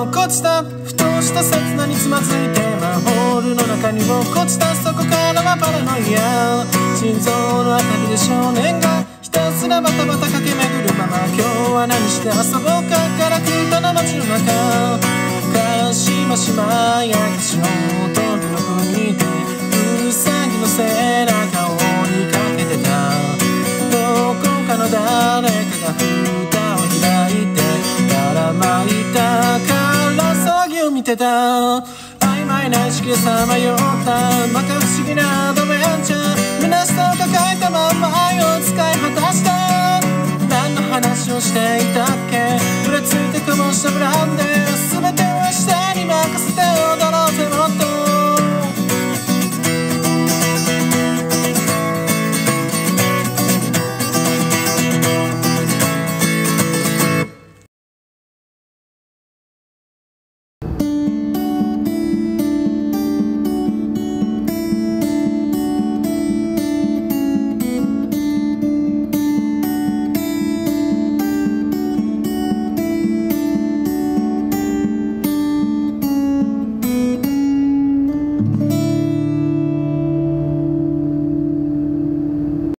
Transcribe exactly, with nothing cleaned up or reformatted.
落っこちた。ふとした刹那につまずいてマンホールの中に落っこちた。そこからはパラノイア。心臓のあたりで少年がひたすらバタバタ駆け巡るまま、今日は何して遊ぼうか。ガラクタな街の中、かしましまや足音の国でウサギの背中を追いかけてた。どこかの誰かが蓋を開いてばらまいたから騒ぎを見てた。曖昧な意識でさまよったまか不思議なアドベンチャー。虚しさを抱えたまま愛を使い果たした。何の話をしていたっけ。ふらついてこぼしたブランデー、全ては下に任せて踊ろうぜもっと。